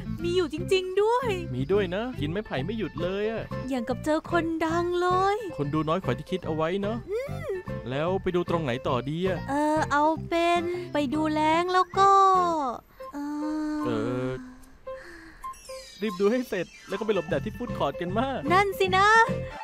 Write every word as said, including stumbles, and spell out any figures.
มีอยู่จริงๆด้วยมีด้วยนะกินไม้ไผ่ไม่หยุดเลยอะอย่างกับเจอคนดังเลยคนดูน้อยกว่าที่คิดเอาไว้เนาะแล้วไปดูตรงไหนต่อดีอะเออเอาเป็นไปดูแล้งแล้วก็เออเออรีบดูให้เสร็จแล้วก็ไปหลบแดดที่ฟู้ดคอร์ทกันมากนั่นสินะ